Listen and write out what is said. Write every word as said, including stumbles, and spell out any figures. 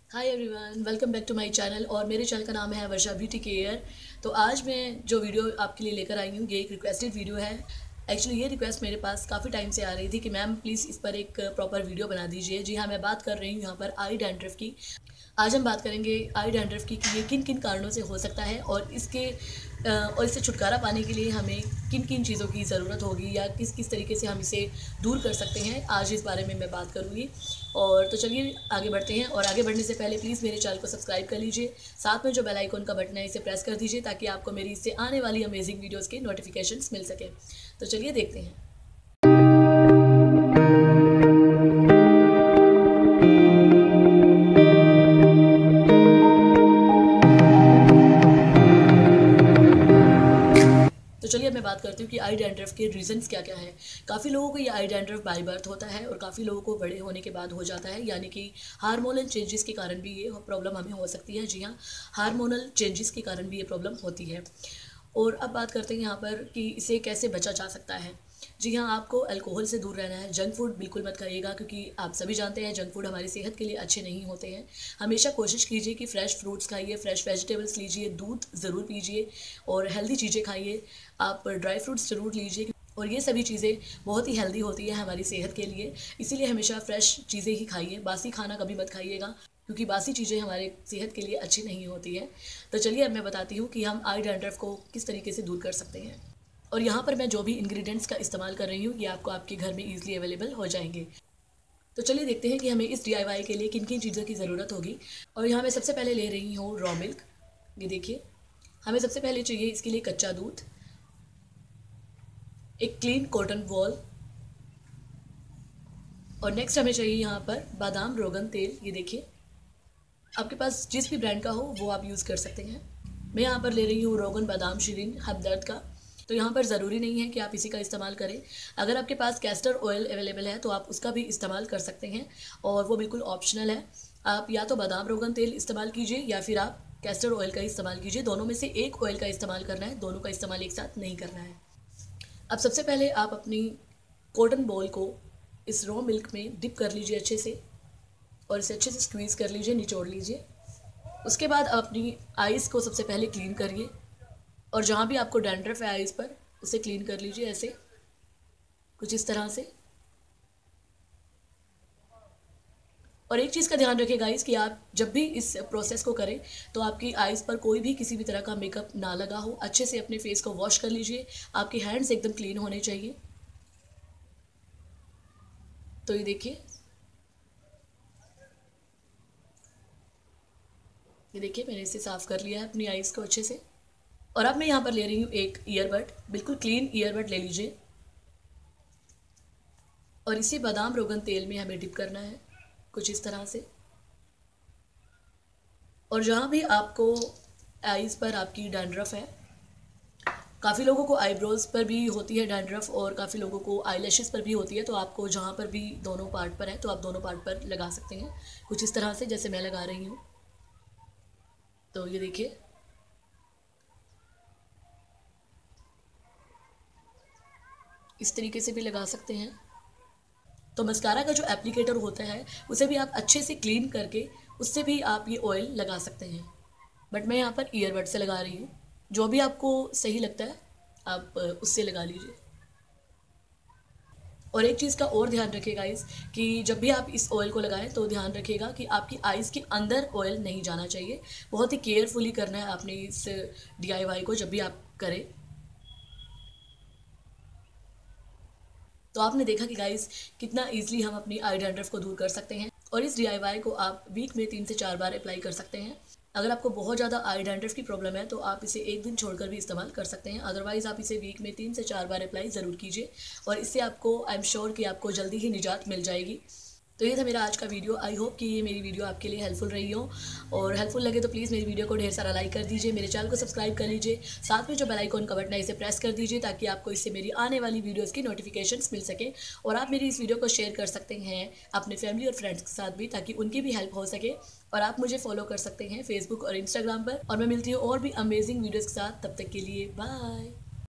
Hi everyone, welcome back to my channel. और मेरे channel का नाम है वर्षा ब्यूटी केयर। तो आज मैं जो वीडियो आपके लिए लेकर आई हूँ ये एक रिक्वेस्टेड वीडियो है। एक्चुअली ये रिक्वेस्ट मेरे पास काफ़ी टाइम से आ रही थी कि मैम प्लीज़ इस पर एक प्रॉपर वीडियो बना दीजिए। जी हाँ, मैं बात कर रही हूँ यहाँ पर आई डैंड्रफ की। आज हम बात करेंगे आई डैंड्रफ की कि ये किन किन कारणों से हो सकता है और इसके अ, और इससे छुटकारा पाने के लिए हमें किन किन चीज़ों की ज़रूरत होगी या किस किस तरीके से हम इसे दूर कर सकते हैं। आज इस बारे में मैं बात करूँगी। और तो चलिए आगे बढ़ते हैं। और आगे बढ़ने से पहले प्लीज़ मेरे चैनल को सब्सक्राइब कर लीजिए। साथ में जो बेल आइकन का बटन है इसे प्रेस कर दीजिए ताकि आपको मेरी इससे आने वाली अमेजिंग वीडियोज़ के नोटिफिकेशंस मिल सके। तो चलिए देखते हैं। तो चलिए अब मैं बात करती हूँ कि आई डैंड्रफ के रीजंस क्या क्या हैं। काफ़ी लोगों को ये आई डैंड्रफ बाय बर्थ होता है और काफ़ी लोगों को बड़े होने के बाद हो जाता है, यानी कि हार्मोनल चेंजेस के कारण भी ये प्रॉब्लम हमें हो सकती है। जी हाँ, हार्मोनल चेंजेस के कारण भी ये प्रॉब्लम होती है। और अब बात करते हैं यहाँ पर कि इसे कैसे बचा जा सकता है। जी हाँ, आपको अल्कोहल से दूर रहना है। जंक फूड बिल्कुल मत खाइएगा क्योंकि आप सभी जानते हैं जंक फूड हमारी सेहत के लिए अच्छे नहीं होते हैं। हमेशा कोशिश कीजिए कि फ़्रेश फ्रूट्स खाइए, फ़्रेश वेजिटेबल्स लीजिए, दूध ज़रूर पीजिए और हेल्दी चीज़ें खाइए। आप ड्राई फ्रूट्स ज़रूर लीजिए और ये सभी चीज़ें बहुत ही हेल्दी होती है हमारी सेहत के लिए। इसीलिए हमेशा फ़्रेश चीज़ें ही खाइए। बासी खाना कभी मत खाइएगा क्योंकि बासी चीज़ें हमारे सेहत के लिए अच्छी नहीं होती है। तो चलिए अब मैं बताती हूँ कि हम आई डैंड्रफ को किस तरीके से दूर कर सकते हैं। और यहाँ पर मैं जो भी इंग्रेडिएंट्स का इस्तेमाल कर रही हूँ ये आपको आपके घर में ईजिली अवेलेबल हो जाएंगे। तो चलिए देखते हैं कि हमें इस डीआईवाई के लिए किन किन चीज़ों की ज़रूरत होगी। और यहाँ मैं सबसे पहले ले रही हूँ रॉ मिल्क। ये देखिए, हमें सबसे पहले चाहिए इसके लिए कच्चा दूध, एक क्लीन कॉटन वॉल और नेक्स्ट हमें चाहिए यहाँ पर बादाम रोगन तेल। ये देखिए, आपके पास जिस भी ब्रांड का हो वो आप यूज़ कर सकते हैं। मैं यहाँ पर ले रही हूँ रोगन बादाम शीरीन हमदर्द का। तो यहाँ पर ज़रूरी नहीं है कि आप इसी का इस्तेमाल करें। अगर आपके पास कैस्टर ऑयल अवेलेबल है तो आप उसका भी इस्तेमाल कर सकते हैं और वो बिल्कुल ऑप्शनल है। आप या तो बादाम रोगन तेल इस्तेमाल कीजिए या फिर आप कैस्टर ऑयल का इस्तेमाल कीजिए। दोनों में से एक ऑयल का इस्तेमाल करना है, दोनों का इस्तेमाल एक साथ नहीं करना है। अब सबसे पहले आप अपनी कॉटन बॉल को इस रॉ मिल्क में डिप कर लीजिए अच्छे से और इसे अच्छे से स्क्वीज़ कर लीजिए, निचोड़ लीजिए। उसके बाद आप अपनी आइज़ को सबसे पहले क्लीन करिए और जहाँ भी आपको डैंड्रफ है आइज़ पर उसे क्लीन कर लीजिए, ऐसे कुछ इस तरह से। और एक चीज़ का ध्यान रखिए गाइस कि आप जब भी इस प्रोसेस को करें तो आपकी आइज़ पर कोई भी किसी भी तरह का मेकअप ना लगा हो। अच्छे से अपने फेस को वॉश कर लीजिए, आपके हैंड्स एकदम क्लीन होने चाहिए। तो ये देखिए, ये देखिए मैंने इसे साफ़ कर लिया है अपनी आइज़ को अच्छे से। और अब मैं यहाँ पर ले रही हूँ एक ईयरबड, बिल्कुल क्लीन ईयरबड ले लीजिए और इसे बादाम रोगन तेल में हमें डिप करना है कुछ इस तरह से। और जहाँ भी आपको आइज़ पर आपकी डैंड्रफ है, काफ़ी लोगों को आईब्रोज़ पर भी होती है डैंड्रफ और काफ़ी लोगों को आईलैशेस पर भी होती है। तो आपको जहाँ पर भी दोनों पार्ट पर है तो आप दोनों पार्ट पर लगा सकते हैं कुछ इस तरह से जैसे मैं लगा रही हूँ। तो ये देखिए, इस तरीके से भी लगा सकते हैं। तो मस्कारा का जो एप्लीकेटर होता है उसे भी आप अच्छे से क्लीन करके उससे भी आप ये ऑयल लगा सकते हैं। बट मैं यहाँ पर ईयरबड से लगा रही हूँ। जो भी आपको सही लगता है आप उससे लगा लीजिए। और एक चीज़ का और ध्यान रखिएगा गाइस कि जब भी आप इस ऑयल को लगाएं तो ध्यान रखिएगा कि आपकी आइज़ के अंदर ऑयल नहीं जाना चाहिए। बहुत ही केयरफुली करना है आपने इस डीआईवाई को जब भी आप करें। तो आपने देखा कि गाइस कितना इजीली हम अपनी आई डैंड्रफ को दूर कर सकते हैं। और इस डीआईवाई को आप वीक में तीन से चार बार अप्लाई कर सकते हैं। अगर आपको बहुत ज़्यादा आई डैंड्रफ की प्रॉब्लम है तो आप इसे एक दिन छोड़कर भी इस्तेमाल कर सकते हैं। अदरवाइज़ आप इसे वीक में तीन से चार बार अप्लाई ज़रूर कीजिए और इससे आपको आई एम श्योर कि आपको जल्दी ही निजात मिल जाएगी। तो ये था मेरा आज का वीडियो। आई होप कि ये मेरी वीडियो आपके लिए हेल्पफुल रही हो और हेल्पफुल लगे तो प्लीज़ मेरी वीडियो को ढेर सारा लाइक कर दीजिए, मेरे चैनल को सब्सक्राइब कर लीजिए। साथ में जो बेल आइकन का बटन है इसे प्रेस कर दीजिए ताकि आपको इससे मेरी आने वाली वीडियोज़ की नोटिफिकेशंस मिल सके। और आप मेरी इस वीडियो को शेयर कर सकते हैं अपने फैमिली और फ्रेंड्स के साथ भी ताकि उनकी भी हेल्प हो सके। और आप मुझे फॉलो कर सकते हैं फेसबुक और इंस्टाग्राम पर। और मैं मिलती हूँ और भी अमेजिंग वीडियोज़ के साथ। तब तक के लिए बाय।